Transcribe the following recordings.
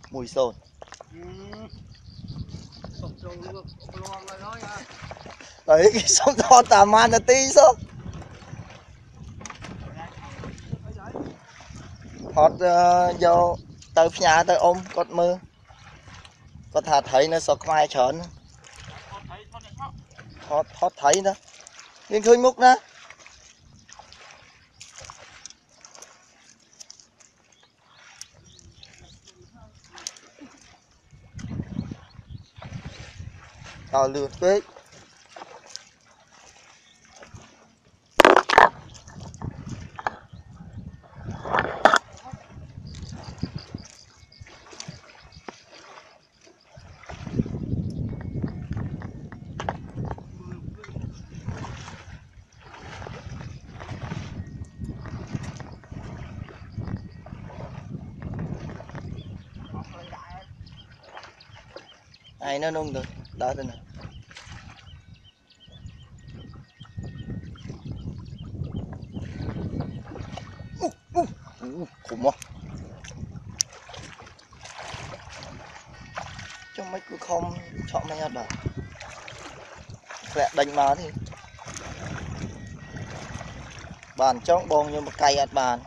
mùi sồn. Đấy cái sông to tà man là tí số. Hót vô tới nhà tới ôm cột mưa. Có thà thấy nó sọt mai trởn. Hót thấy đó. Nhưng khơi múc đó. Lượt với ai nó nung được đó tên này. Khủng quá. Trong mấy cái không chọn mấy hạt đó lẹ đánh má thì bàn trong bông như một cây hạt bàn.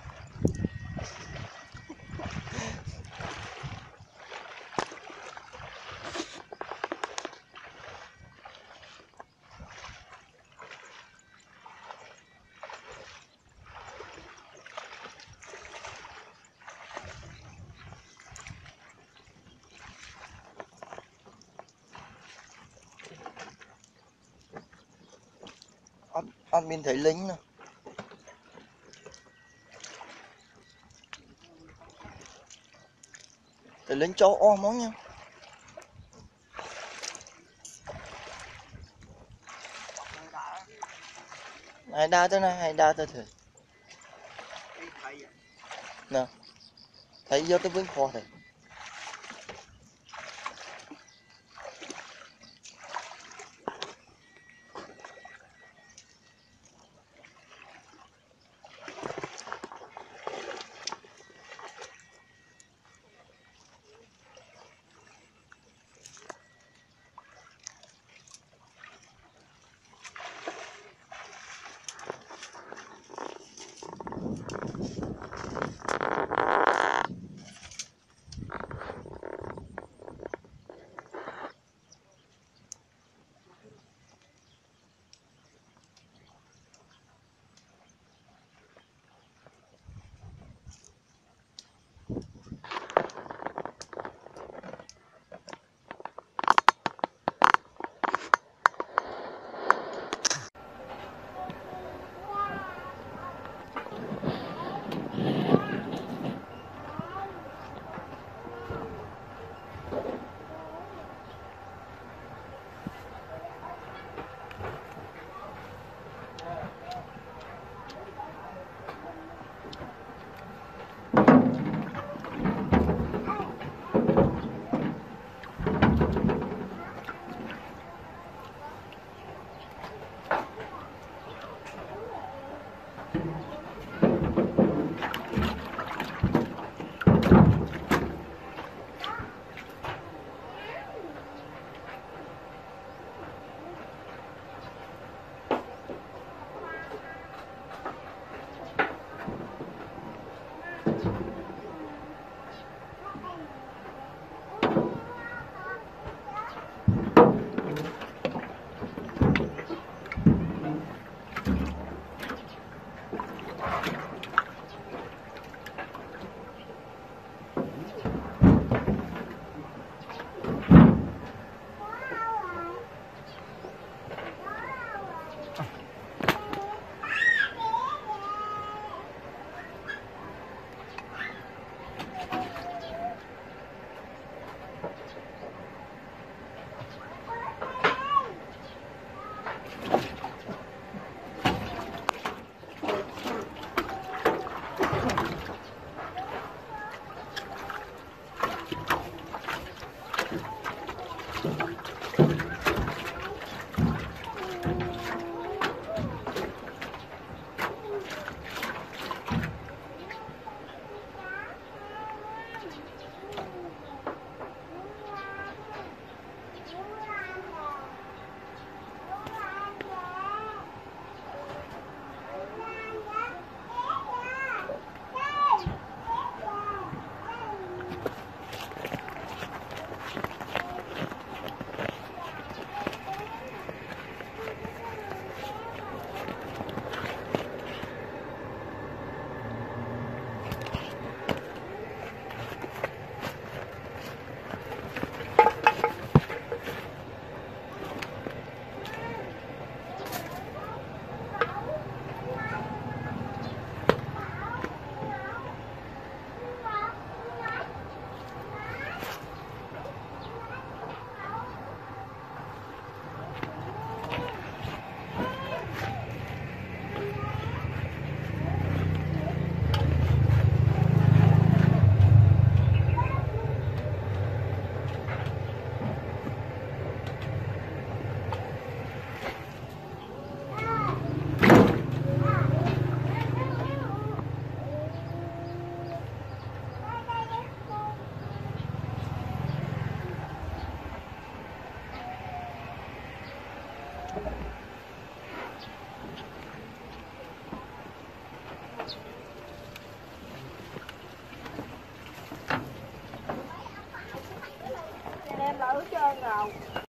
Ăn mình thấy lính nè. Thấy lính châu Âu món nha. Hay đa tới này, hay đa tới thử. Nè. Thấy vô tới vĩnh kho thử.